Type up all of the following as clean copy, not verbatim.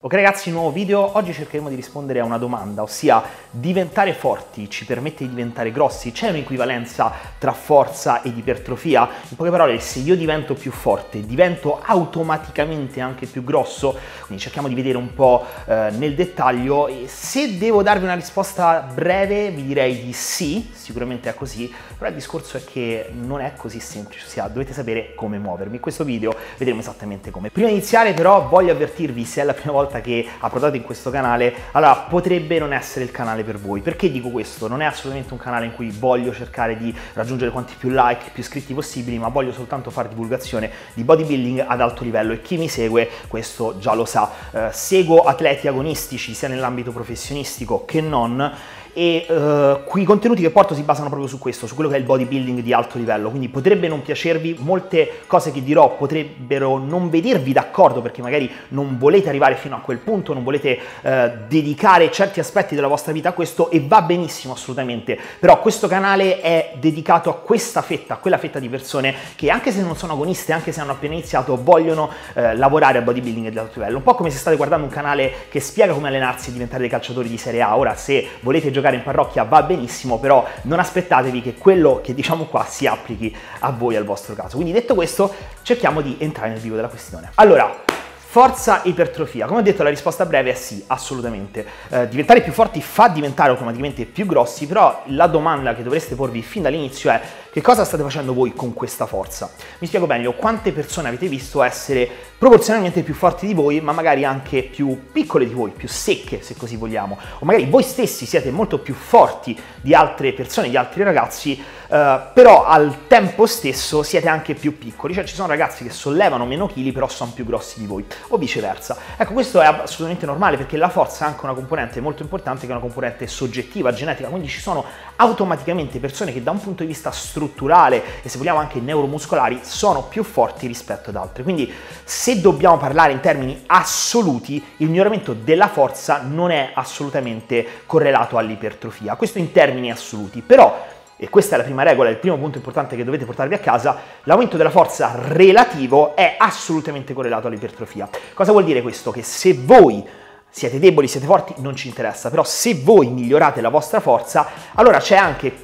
Ok ragazzi, nuovo video. Oggi cercheremo di rispondere a una domanda, ossia diventare forti ci permette di diventare grossi? C'è un'equivalenza tra forza ed ipertrofia? In poche parole, se io divento più forte, divento automaticamente anche più grosso? Quindi cerchiamo di vedere un po' nel dettaglio, e se devo darvi una risposta breve vi direi di sì, sicuramente è così, però il discorso è che non è così semplice, ossia dovete sapere come muovermi. In questo video vedremo esattamente come. Prima di iniziare però voglio avvertirvi, se è la prima volta che approdate in questo canale, allora potrebbe non essere il canale per voi. Perché dico questo? Non è assolutamente un canale in cui voglio cercare di raggiungere quanti più like, più iscritti possibili, ma voglio soltanto fare divulgazione di bodybuilding ad alto livello, e chi mi segue questo già lo sa. Seguo atleti agonistici sia nell'ambito professionistico che non, e i contenuti che porto si basano proprio su questo, su quello che è il bodybuilding di alto livello. Quindi potrebbe non piacervi, molte cose che dirò potrebbero non vedervi d'accordo perché magari non volete arrivare fino a quel punto, non volete dedicare certi aspetti della vostra vita a questo, e va benissimo assolutamente. Però questo canale è dedicato a questa fetta, a quella fetta di persone che, anche se non sono agoniste, anche se hanno appena iniziato, vogliono lavorare a bodybuilding di alto livello. Un po' come se state guardando un canale che spiega come allenarsi e diventare dei calciatori di Serie A. Ora, se volete giocare in parrocchia va benissimo, però non aspettatevi che quello che diciamo qua si applichi a voi, al vostro caso. Quindi, detto questo, cerchiamo di entrare nel vivo della questione. Allora, forza e ipertrofia. Come ho detto, la risposta breve è sì, assolutamente. Diventare più forti fa diventare automaticamente più grossi, però la domanda che dovreste porvi fin dall'inizio è: che cosa state facendo voi con questa forza? Mi spiego meglio: quante persone avete visto essere proporzionalmente più forti di voi, ma magari anche più piccole di voi, più secche, se così vogliamo, o magari voi stessi siete molto più forti di altre persone, di altri ragazzi, però al tempo stesso siete anche più piccoli, cioè ci sono ragazzi che sollevano meno chili però sono più grossi di voi, o viceversa. Ecco, questo è assolutamente normale, perché la forza ha anche una componente molto importante, che è una componente soggettiva, genetica. Quindi ci sono automaticamente persone che da un punto di vista strutturale e, se vogliamo, anche neuromuscolari sono più forti rispetto ad altre. Quindi, se dobbiamo parlare in termini assoluti, il miglioramento della forza non è assolutamente correlato all'ipertrofia, questo in termini assoluti. Però, e questa è la prima regola, il primo punto importante che dovete portarvi a casa: l'aumento della forza relativo è assolutamente correlato all'ipertrofia. Cosa vuol dire questo? Che se voi siete deboli, siete forti, non ci interessa, però se voi migliorate la vostra forza, allora c'è anche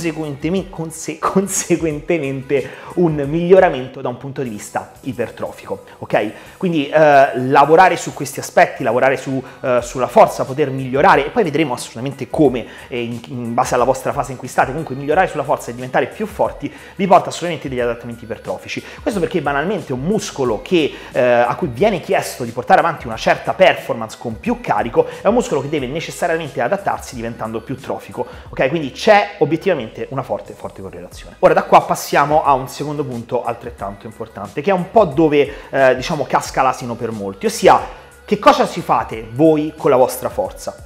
conseguentemente un miglioramento da un punto di vista ipertrofico, ok? Quindi lavorare su questi aspetti, lavorare sulla forza, poter migliorare, e poi vedremo assolutamente come, in base alla vostra fase in cui state. Comunque, migliorare sulla forza e diventare più forti vi porta assolutamente degli adattamenti ipertrofici. Questo perché banalmente un muscolo a cui viene chiesto di portare avanti una certa performance con più carico è un muscolo che deve necessariamente adattarsi diventando più trofico, ok? Quindi c'è obiettivamente una forte correlazione. Ora, da qua passiamo a un secondo punto altrettanto importante, che è un po' dove diciamo casca l'asino per molti, ossia: che cosa ci fate voi con la vostra forza?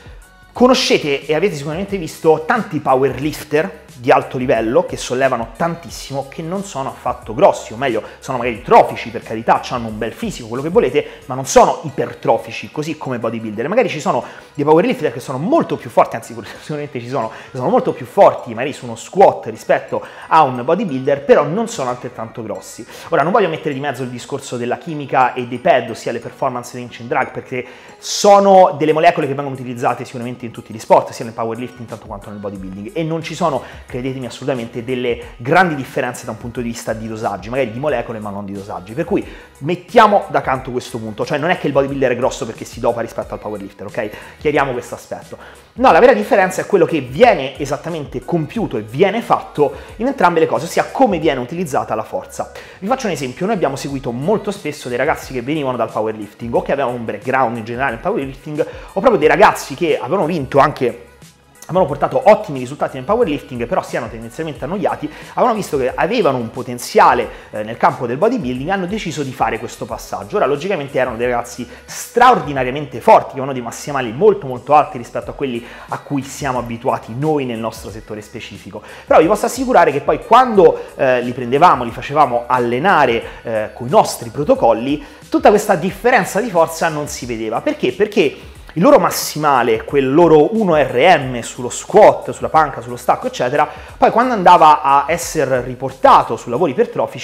Conoscete e avete sicuramente visto tanti powerlifter di alto livello che sollevano tantissimo, che non sono affatto grossi, o meglio, sono magari trofici, per carità, hanno un bel fisico, quello che volete, ma non sono ipertrofici, così come bodybuilder. Magari ci sono dei powerlifter che sono molto più forti, anzi sicuramente ci sono, che sono molto più forti magari su uno squat rispetto a un bodybuilder, però non sono altrettanto grossi. Ora, non voglio mettere di mezzo il discorso della chimica e dei pad, ossia le performance range and drag, perché sono delle molecole che vengono utilizzate sicuramente in tutti gli sport, sia nel powerlifting tanto quanto nel bodybuilding, e non ci sono, credetemi, assolutamente delle grandi differenze da un punto di vista di dosaggi, magari di molecole ma non di dosaggi. Per cui mettiamo da canto questo punto, cioè non è che il bodybuilder è grosso perché si dopa rispetto al powerlifter, ok? Chiariamo questo aspetto. No, la vera differenza è quello che viene esattamente compiuto e viene fatto in entrambe le cose, ossia come viene utilizzata la forza. Vi faccio un esempio: noi abbiamo seguito molto spesso dei ragazzi che venivano dal powerlifting, o che avevano un background in generale nel powerlifting, o proprio dei ragazzi che avevano vinto anche, avevano portato ottimi risultati nel powerlifting, però si erano tendenzialmente annoiati, avevano visto che avevano un potenziale nel campo del bodybuilding, hanno deciso di fare questo passaggio. Ora, logicamente erano dei ragazzi straordinariamente forti, che avevano dei massimali molto alti rispetto a quelli a cui siamo abituati noi nel nostro settore specifico. Però vi posso assicurare che poi, quando li prendevamo, li facevamo allenare con i nostri protocolli, tutta questa differenza di forza non si vedeva. Perché? Perché il loro massimale, quel loro 1 RM sullo squat, sulla panca, sullo stacco, eccetera, poi quando andava a essere riportato su lavori ipertrofici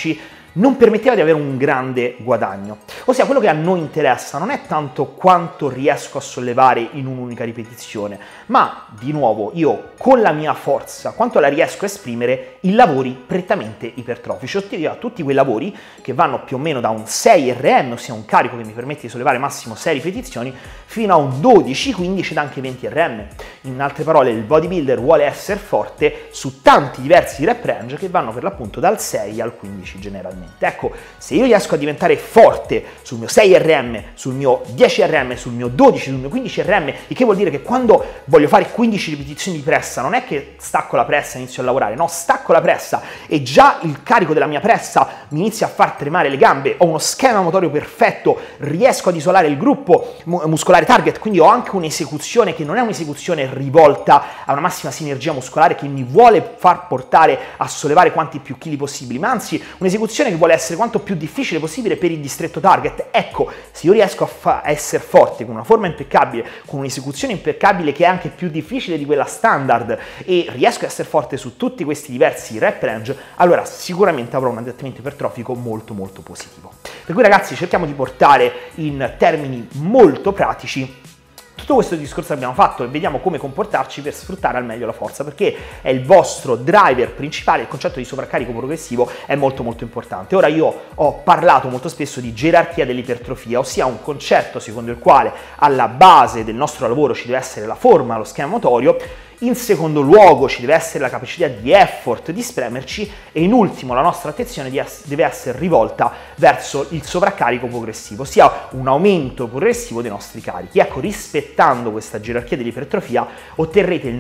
non permetteva di avere un grande guadagno. Ossia, quello che a noi interessa non è tanto quanto riesco a sollevare in un'unica ripetizione, ma di nuovo io con la mia forza, quanto la riesco a esprimere in lavori prettamente ipertrofici, ossia tutti quei lavori che vanno più o meno da un 6 RM, ossia un carico che mi permette di sollevare massimo 6 ripetizioni, fino a un 12, 15 ed anche 20 RM. In altre parole, il bodybuilder vuole essere forte su tanti diversi rep range che vanno per l'appunto dal 6 al 15 generalmente. Ecco, se io riesco a diventare forte sul mio 6 RM, sul mio 10 RM, sul mio 12, sul mio 15 RM, il che vuol dire che quando voglio fare 15 ripetizioni di pressa non è che stacco la pressa e inizio a lavorare, no, stacco la pressa e già il carico della mia pressa mi inizia a far tremare le gambe, ho uno schema motorio perfetto, riesco ad isolare il gruppo muscolare target, quindi ho anche un'esecuzione che non è un'esecuzione rivolta a una massima sinergia muscolare che mi vuole far portare a sollevare quanti più chili possibili, ma anzi un'esecuzione che vuole essere quanto più difficile possibile per il distretto target. Ecco, se io riesco a essere forte con una forma impeccabile, con un'esecuzione impeccabile che è anche più difficile di quella standard e riesco a essere forte su tutti questi diversi rep range, allora sicuramente avrò un adattamento ipertrofico molto positivo. Per cui ragazzi, cerchiamo di portare in termini molto pratici tutto questo discorso che abbiamo fatto e vediamo come comportarci per sfruttare al meglio la forza, perché è il vostro driver principale. Il concetto di sovraccarico progressivo è molto importante. Ora, io ho parlato molto spesso di gerarchia dell'ipertrofia, ossia un concetto secondo il quale alla base del nostro lavoro ci deve essere la forma, lo schema motorio, in secondo luogo ci deve essere la capacità di effort, di spremerci, e in ultimo la nostra attenzione deve essere rivolta verso il sovraccarico progressivo, ossia un aumento progressivo dei nostri carichi. Ecco, rispettando questa gerarchia dell'ipertrofia otterrete il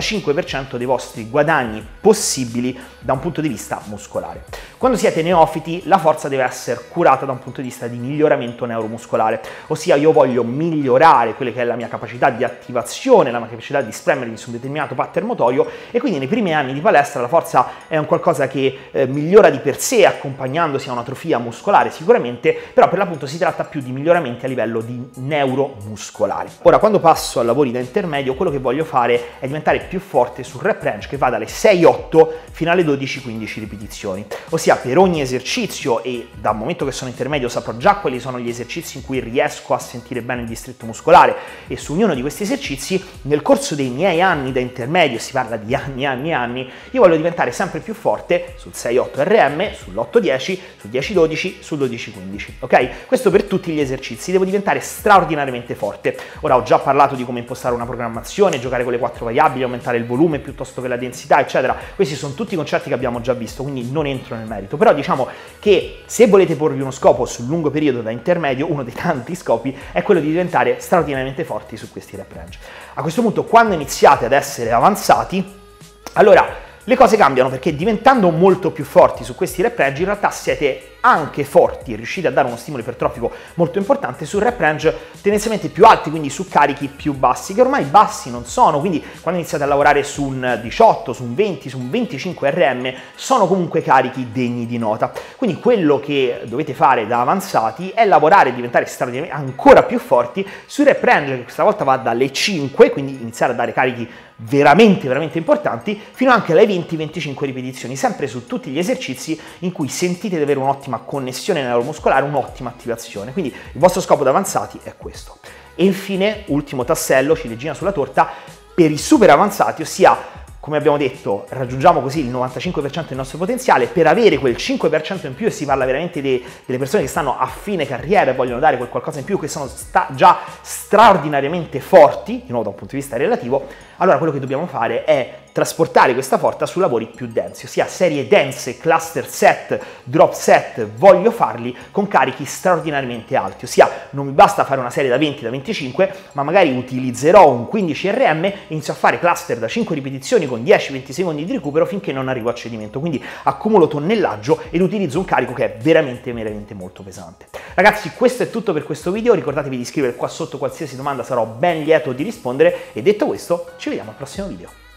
95% dei vostri guadagni possibili da un punto di vista muscolare. Quando siete neofiti, la forza deve essere curata da un punto di vista di miglioramento neuromuscolare, ossia io voglio migliorare quella che è la mia capacità di attivazione, la mia capacità di spremermi su un determinato pattern motorio, e quindi nei primi anni di palestra la forza è un qualcosa che migliora di per sé, accompagnandosi a un'atrofia muscolare sicuramente, però per l'appunto si tratta più di miglioramenti a livello di neuromuscolare. Ora, quando passo a lavori da intermedio, quello che voglio fare è diventare più forte sul rep range che va dalle 6-8 fino alle 12-15 ripetizioni, ossia per ogni esercizio, e dal momento che sono intermedio saprò già quali sono gli esercizi in cui riesco a sentire bene il distretto muscolare, e su ognuno di questi esercizi nel corso dei miei anni da intermedio, si parla di anni, io voglio diventare sempre più forte sul 6-8 RM, sull'8-10, sul 10-12, sul 12-15, ok? Questo per tutti gli esercizi, devo diventare straordinariamente forte. Ora, ho già parlato di come impostare una programmazione, giocare con le 4 variabili, aumentare il volume piuttosto che la densità, eccetera. Questi sono tutti concetti che abbiamo già visto, quindi non entro nel merito, però diciamo che se volete porvi uno scopo sul lungo periodo da intermedio, uno dei tanti scopi è quello di diventare straordinariamente forti su questi rep range. A questo punto, quando iniziate ad essere avanzati, allora le cose cambiano, perché diventando molto più forti su questi rep range in realtà siete anche forti e riuscite a dare uno stimolo ipertrofico molto importante su rep range tendenzialmente più alti, quindi su carichi più bassi, che ormai bassi non sono. Quindi quando iniziate a lavorare su un 18, su un 20, su un 25 RM sono comunque carichi degni di nota. Quindi quello che dovete fare da avanzati è lavorare e diventare straordinariamente ancora più forti sui rep range, che questa volta va dalle 5, quindi iniziare a dare carichi veramente importanti, fino anche alle 20-25 ripetizioni, sempre su tutti gli esercizi in cui sentite di avere un'ottima connessione neuromuscolare, un'ottima attivazione. Quindi il vostro scopo da avanzati è questo. E infine, ultimo tassello, ciliegina sulla torta, per i super avanzati, ossia, come abbiamo detto, raggiungiamo così il 95% del nostro potenziale. Per avere quel 5% in più, e si parla veramente delle persone che stanno a fine carriera e vogliono dare quel qualcosa in più, che sono già straordinariamente forti, di nuovo da un punto di vista relativo, allora quello che dobbiamo fare è trasportare questa forza su lavori più densi, ossia serie dense, cluster set, drop set. Voglio farli con carichi straordinariamente alti, ossia non mi basta fare una serie da 20, da 25, ma magari utilizzerò un 15 RM e inizio a fare cluster da 5 ripetizioni con 10-20 secondi di recupero finché non arrivo a cedimento, quindi accumulo tonnellaggio ed utilizzo un carico che è veramente molto pesante. Ragazzi, questo è tutto per questo video, ricordatevi di iscrivervi qua sotto, qualsiasi domanda sarò ben lieto di rispondere, e detto questo ci vediamo al prossimo video.